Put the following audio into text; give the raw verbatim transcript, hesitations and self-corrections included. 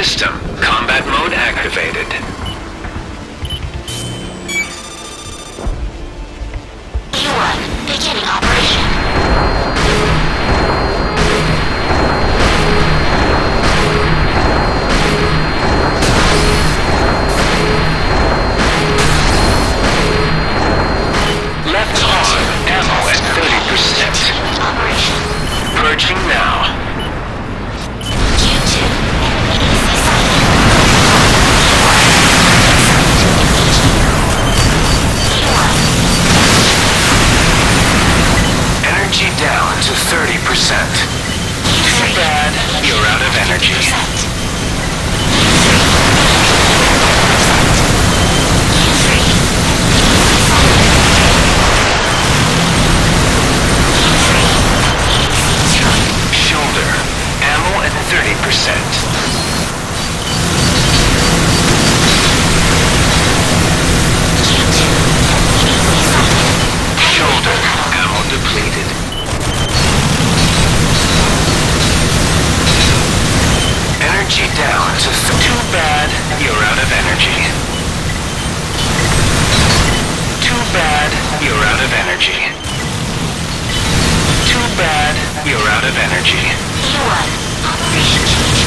System combat mode activated. E one, beginning operation. Left arm, ammo at thirty percent. Operation. Purging now. Q two, easy sighted. E one. Energy down to thirty percent. Too bad you're out of energy. Shoulder, ammo at thirty percent. Shoulder, ammo depleted. Energy down to th- too bad you're out of energy. Too bad you're out of energy. Too bad you're out of energy. E one, operation change.